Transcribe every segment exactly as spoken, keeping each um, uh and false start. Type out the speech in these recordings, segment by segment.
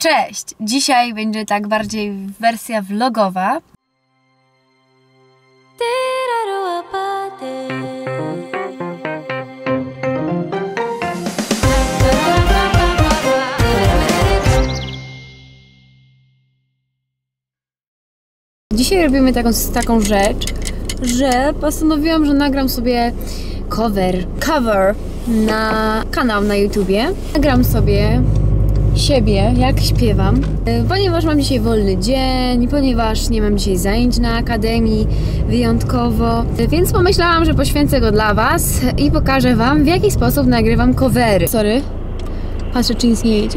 Cześć! Dzisiaj będzie tak bardziej wersja vlogowa. Dzisiaj robimy taką, taką rzecz, że postanowiłam, że nagram sobie cover, cover na kanał na YouTubie. Nagram sobie siebie, jak śpiewam, ponieważ mam dzisiaj wolny dzień, ponieważ nie mam dzisiaj zajęć na akademii wyjątkowo, więc pomyślałam, że poświęcę go dla Was i pokażę Wam, w jaki sposób nagrywam covery. Sorry, patrzę, czy nic nie jedzie.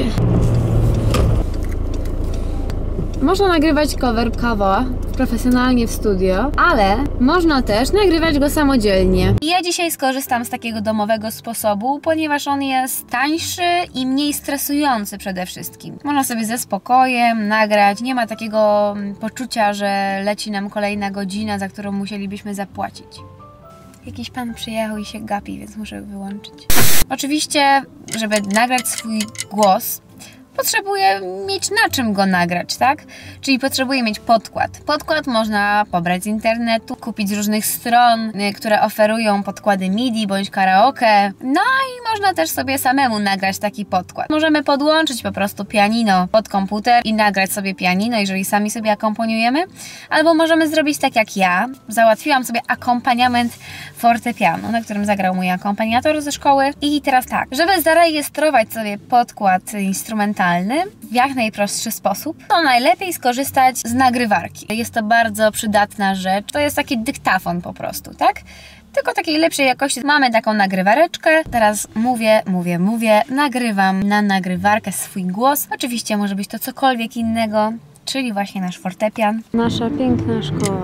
Można nagrywać cover cover profesjonalnie w studio, ale można też nagrywać go samodzielnie. Ja dzisiaj skorzystam z takiego domowego sposobu, ponieważ on jest tańszy i mniej stresujący przede wszystkim. Można sobie ze spokojem nagrać, nie ma takiego poczucia, że leci nam kolejna godzina, za którą musielibyśmy zapłacić. Jakiś pan przyjechał i się gapi, więc muszę go wyłączyć. Oczywiście, żeby nagrać swój głos, potrzebuję mieć na czym go nagrać, tak? Czyli potrzebuję mieć podkład. Podkład można pobrać z internetu, kupić z różnych stron, które oferują podkłady midi bądź karaoke. No i można też sobie samemu nagrać taki podkład. Możemy podłączyć po prostu pianino pod komputer i nagrać sobie pianino, jeżeli sami sobie akompaniujemy. Albo możemy zrobić tak jak ja. Załatwiłam sobie akompaniament fortepianu, na którym zagrał mój akompaniator ze szkoły. I teraz tak, żeby zarejestrować sobie podkład instrumentalny w jak najprostszy sposób, to najlepiej skorzystać z nagrywarki. Jest to bardzo przydatna rzecz. To jest taki dyktafon po prostu, tak? Tylko takiej lepszej jakości. Mamy taką nagrywareczkę. Teraz mówię, mówię, mówię. Nagrywam na nagrywarkę swój głos. Oczywiście może być to cokolwiek innego, czyli właśnie nasz fortepian. Nasza piękna szkoła.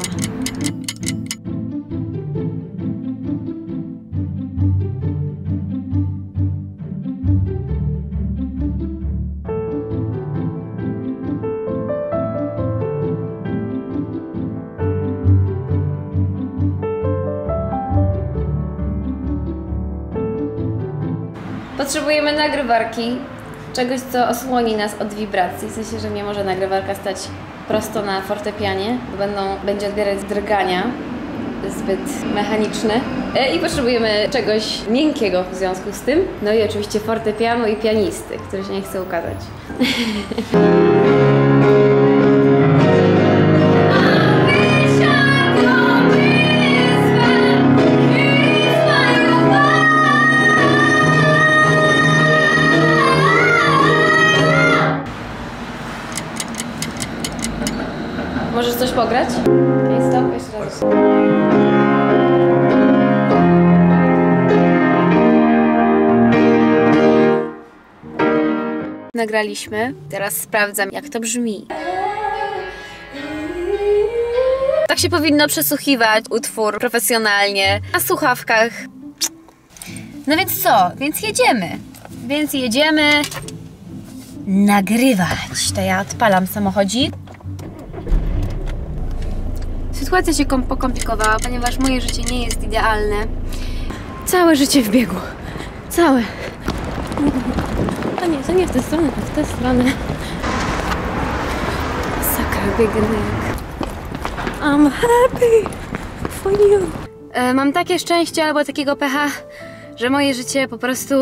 Potrzebujemy nagrywarki, czegoś, co osłoni nas od wibracji, w sensie, że nie może nagrywarka stać prosto na fortepianie, bo będą, będzie odbierać drgania zbyt mechaniczne. I potrzebujemy czegoś miękkiego w związku z tym. No i oczywiście fortepianu i pianisty, który się nie chce ukazać. Możesz coś pograć? Okej, stop, jeszcze raz. Nagraliśmy. Teraz sprawdzam, jak to brzmi. Tak się powinno przesłuchiwać utwór profesjonalnie na słuchawkach. No więc co? Więc jedziemy. Więc jedziemy nagrywać. To ja odpalam samochodzik. Sytuacja się pokomplikowała, ponieważ moje życie nie jest idealne. Całe życie w biegu. Całe. A nie, to nie w tę stronę, to w tę stronę. Sakra, biegnę jak... I'm happy for you. E, mam takie szczęście albo takiego pecha, że moje życie po prostu...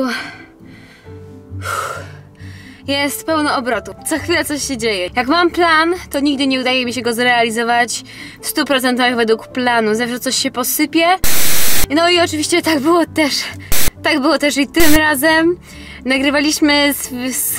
Uff, jest pełno obrotu. Co chwilę coś się dzieje. Jak mam plan, to nigdy nie udaje mi się go zrealizować w stu procentach według planu. Zawsze coś się posypie. No i oczywiście tak było też. Tak było też i tym razem. Nagrywaliśmy z... z...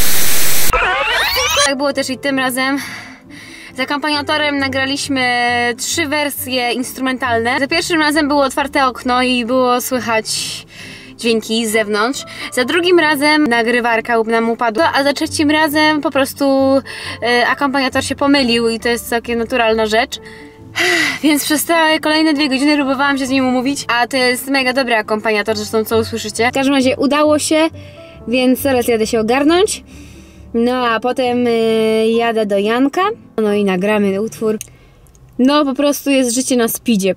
Tak było też i tym razem. Z akompaniatorem nagraliśmy trzy wersje instrumentalne. Za pierwszym razem było otwarte okno i było słychać dźwięki z zewnątrz. Za drugim razem nagrywarka nam upadła, a za trzecim razem po prostu y, akompaniator się pomylił i to jest całkiem naturalna rzecz. Więc przez te kolejne dwie godziny próbowałam się z nim umówić, a to jest mega dobry akompaniator, zresztą co usłyszycie. W każdym razie udało się, więc teraz jadę się ogarnąć. No a potem y, jadę do Janka, no i nagramy utwór. No po prostu jest życie na speedzie.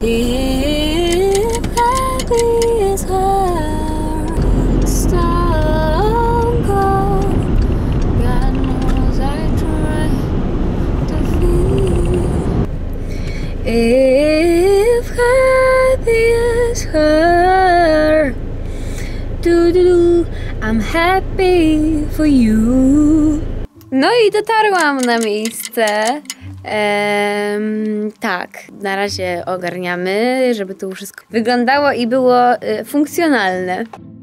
I'm happy for you. No i dotarłam na miejsce. Ehm, tak, na razie ogarniamy, żeby to wszystko wyglądało i było y, funkcjonalne.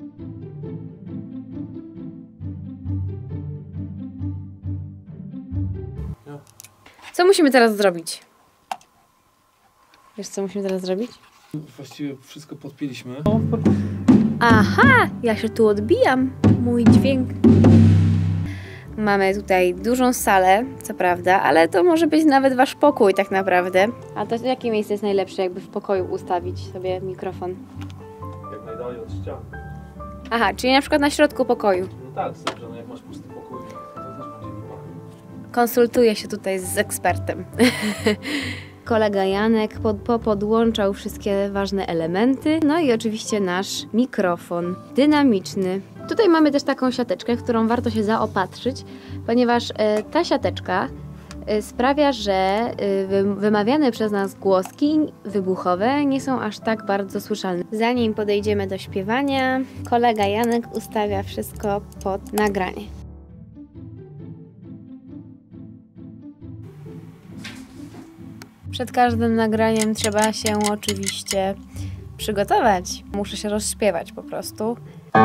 Co musimy teraz zrobić? Wiesz, co musimy teraz zrobić? Właściwie wszystko podpięliśmy. Aha, ja się tu odbijam. Mój dźwięk. Mamy tutaj dużą salę, co prawda, ale to może być nawet wasz pokój tak naprawdę. A to jakie miejsce jest najlepsze, jakby w pokoju ustawić sobie mikrofon? Jak najdalej od ścian. Aha, czyli na przykład na środku pokoju. No tak, dobrze, no jak masz pusty pokój, to też będzie lipa. Konsultuję się tutaj z ekspertem. Kolega Janek pod, popodłączał wszystkie ważne elementy. No i oczywiście nasz mikrofon dynamiczny. Tutaj mamy też taką siateczkę, w którą warto się zaopatrzyć, ponieważ e, ta siateczka e, sprawia, że e, wy, wymawiane przez nas głoski wybuchowe nie są aż tak bardzo słyszalne. Zanim podejdziemy do śpiewania, kolega Janek ustawia wszystko pod nagranie. Przed każdym nagraniem trzeba się oczywiście przygotować. Muszę się rozśpiewać po prostu.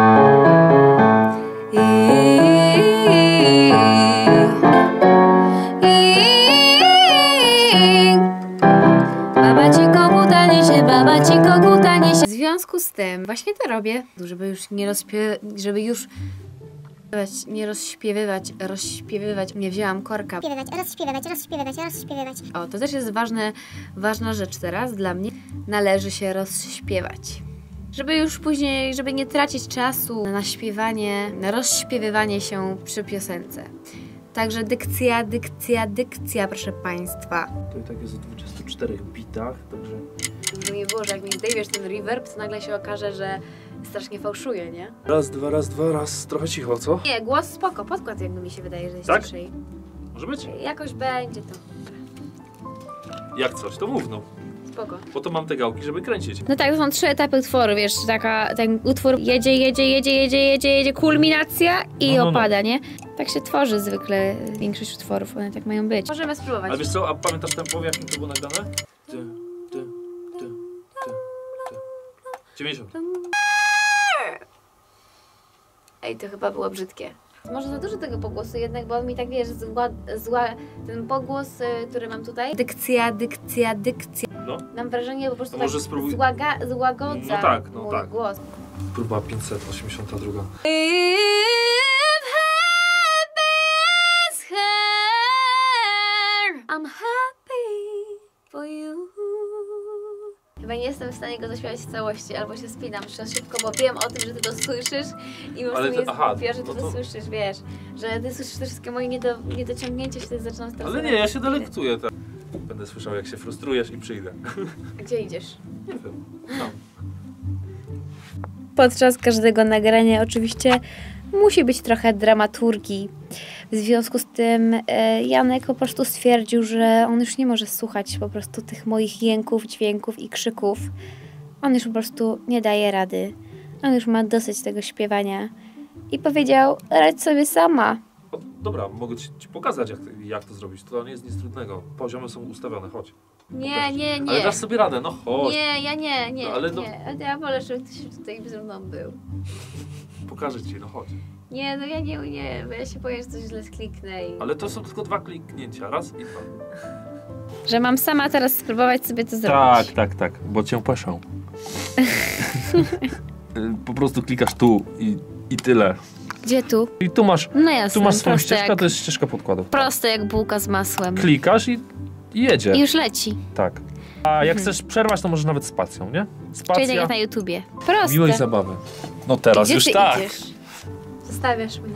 Baba ci koguta niesie, baba ci koguta niesie. W związku z tym właśnie to robię, żeby już nie rozpie... żeby już nie rozśpiewywać, rozśpiewywać, nie wzięłam korka. Rozśpiewywać, rozśpiewywać, rozśpiewywać, rozśpiewywać. O, to też jest ważne, ważna rzecz teraz dla mnie. Należy się rozśpiewać. Żeby już później, żeby nie tracić czasu na śpiewanie, na rozśpiewywanie się przy piosence. Także dykcja, dykcja, dykcja, proszę Państwa. To i tak jest o dwudziestu czterech bitach, także... Żeby nie było, że jak mi zdejmiesz ten reverb, to nagle się okaże, że strasznie fałszuje, nie? Raz, dwa, raz, dwa, raz. Trochę cicho, co? Nie, głos spoko, podkład jakby mi się wydaje, że jest Tak? ciszej. Może być? Jakoś będzie to. Jak coś, to mów, no. Spoko. Po to mam te gałki, żeby kręcić. No tak, to są trzy etapy utworu, wiesz, taka, ten utwór jedzie, jedzie, jedzie, jedzie, jedzie, jedzie, kulminacja i No, no, no. opada, nie? Tak się tworzy zwykle większość utworów, one tak mają być. Możemy spróbować. Ale wiesz co, a pamiętasz tempo, w jakim to było nagrane? Ty, ty, ty, ty, ty. dziewięćdziesiąt. Ej, to chyba było brzydkie. Może za dużo tego pogłosu jednak, bo on mi tak, wiesz, zła, zła ten pogłos, y, który mam tutaj. Dykcja, dykcja, dykcja. No. Mam wrażenie, po prostu To może tak spróbuj- złaga, złagodza No tak, no mój tak. głos. Próba pięćset osiemdziesiąt dwa. I'm happy for you. Chyba nie jestem w stanie go zaśpiewać w całości, albo się spinam przez szybko, bo wiem o tym, że ty to słyszysz i po Ale prostu to- jest aha, głupio, że ty no to to- słyszysz, wiesz, że ty słyszysz te wszystkie moje niedo, niedociągnięcia, się ty zaczynam stresować. Ale nie, ja się delektuję. Tak. Będę słyszał, jak się frustrujesz i przyjdę. Gdzie idziesz? Nie wiem. No. Podczas każdego nagrania oczywiście musi być trochę dramaturgii. W związku z tym e, Janek po prostu stwierdził, że on już nie może słuchać po prostu tych moich jęków, dźwięków i krzyków. On już po prostu nie daje rady. On już ma dosyć tego śpiewania. I powiedział, radź sobie sama. O, dobra, mogę ci, ci pokazać, jak, jak to zrobić. To nie jest nic trudnego. Poziomy są ustawione, chodź. Nie, Pokaż. nie, nie. Ale dasz sobie radę, no chodź. Nie, ja nie, nie, No, ale no- nie. Ja wolę, żeby ty się tutaj ze mną był. Pokażę ci, no chodź. Nie, no ja nie, nie, bo ja się boję, że coś źle skliknę i... Ale to są tylko dwa kliknięcia, raz i dwa. Że mam sama teraz spróbować sobie to zrobić. tak, tak, bo cię peszą. Po prostu klikasz tu i, i tyle. Gdzie tu? I tu masz, No jasne, tu masz swoją proste ścieżkę, jak, to jest ścieżka podkładu. proste jak bułka z masłem. Klikasz i, i jedzie. I już leci. Tak. A jak chcesz przerwać, to możesz nawet spacją, nie? Czyli tak Spacja. jak na YouTubie. Proste. Miłej zabawy. No teraz Gdzie już ty tak. idziesz? Zostawiasz mnie.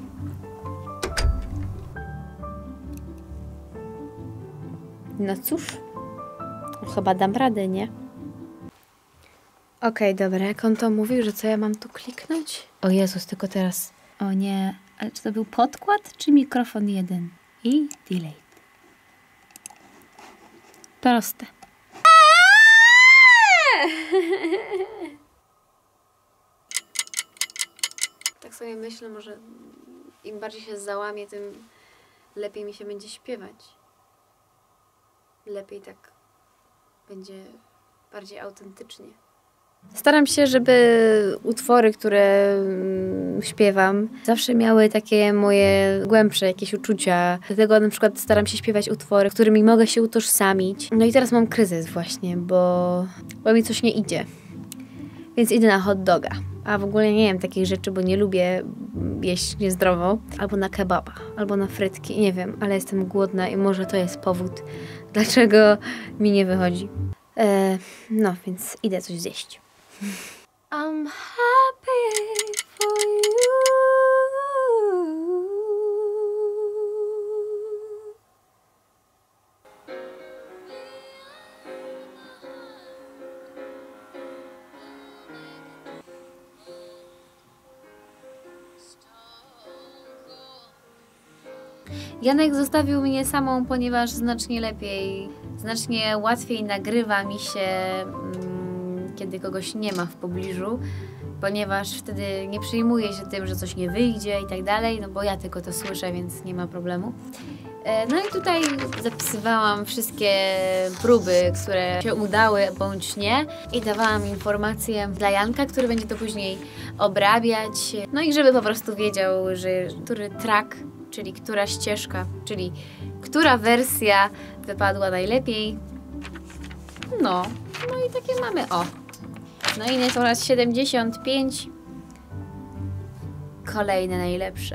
No cóż. No chyba dam radę, nie? Okej, okay, dobra. Jak on to mówił, że co ja mam tu kliknąć? O Jezus, tylko teraz... O nie. Ale czy to był podkład, czy mikrofon jeden? I delay. Proste. Tak sobie myślę, może im bardziej się załamię, tym lepiej mi się będzie śpiewać. Lepiej tak będzie bardziej autentycznie. Staram się, żeby utwory, które mm, śpiewam, zawsze miały takie moje głębsze jakieś uczucia. Dlatego na przykład staram się śpiewać utwory, którymi mogę się utożsamić. No i teraz mam kryzys właśnie, bo, bo mi coś nie idzie. Więc idę na hot doga. A w ogóle nie jem takich rzeczy, bo nie lubię jeść niezdrowo. Albo na kebaba, albo na frytki. Nie wiem, ale jestem głodna i może to jest powód, dlaczego mi nie wychodzi. E, no, więc idę coś zjeść. I'm happy for you. Janek zostawił mnie samą, ponieważ znacznie lepiej, znacznie łatwiej nagrywa mi się, mm, kiedy kogoś nie ma w pobliżu, ponieważ wtedy nie przejmuję się tym, że coś nie wyjdzie i tak dalej, no bo ja tylko to słyszę, więc nie ma problemu. E, no i tutaj zapisywałam wszystkie próby, które się udały bądź nie i dawałam informacje dla Janka, który będzie to później obrabiać, no i żeby po prostu wiedział, że który track, czyli która ścieżka, czyli która wersja wypadła najlepiej. No, no i takie mamy, o. No i jest oraz siedemdziesiąt pięć. Kolejne najlepsze.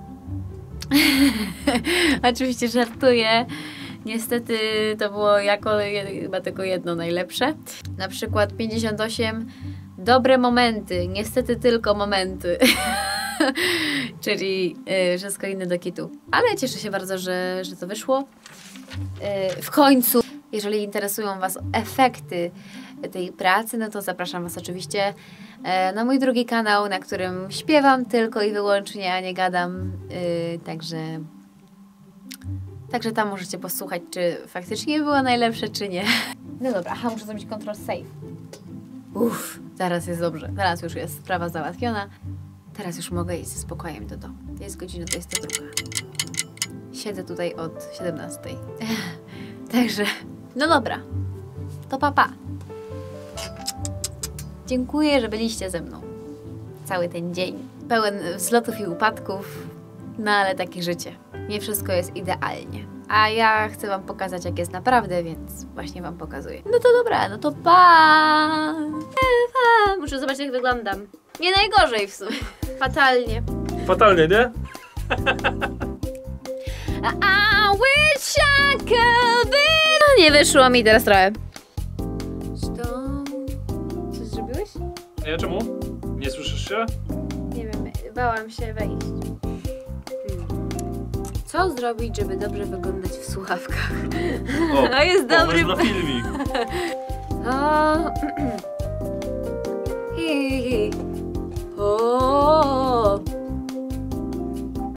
Oczywiście żartuję. Niestety to było jako chyba tylko jedno najlepsze. Na przykład pięćdziesiąt osiem. Dobre momenty. Niestety tylko momenty. Czyli y, wszystko inne do kitu. Ale cieszę się bardzo, że, że to wyszło. Y, w końcu, jeżeli interesują Was efekty tej pracy, no to zapraszam Was oczywiście y, na mój drugi kanał, na którym śpiewam tylko i wyłącznie, a nie gadam. Y, także, także tam możecie posłuchać, czy faktycznie było najlepsze, czy nie. No dobra, aha, muszę zrobić control save. Uff, teraz jest dobrze. Teraz już jest sprawa załatwiona. Teraz już mogę iść ze spokojem do domu. To jest godzina dwudziesta druga. Siedzę tutaj od siedemnastej. Także, no dobra. To pa, pa. Dziękuję, że byliście ze mną. Cały ten dzień. Pełen wzlotów i upadków. No ale takie życie. Nie wszystko jest idealnie. A ja chcę Wam pokazać, jak jest naprawdę, więc właśnie Wam pokazuję. No to dobra, no to pa! pa. Muszę zobaczyć, jak wyglądam. Nie najgorzej w sumie. Fatalnie. Fatalnie, nie? I wish I could be... No nie wyszło mi teraz trochę. Coś zrobiłeś? Nie, czemu? Nie słyszysz się? Nie wiem, bałam się wejść. Co zrobić, żeby dobrze wyglądać w słuchawkach? O, to jest dobry... na filmik. O... hi, hi, hi. O...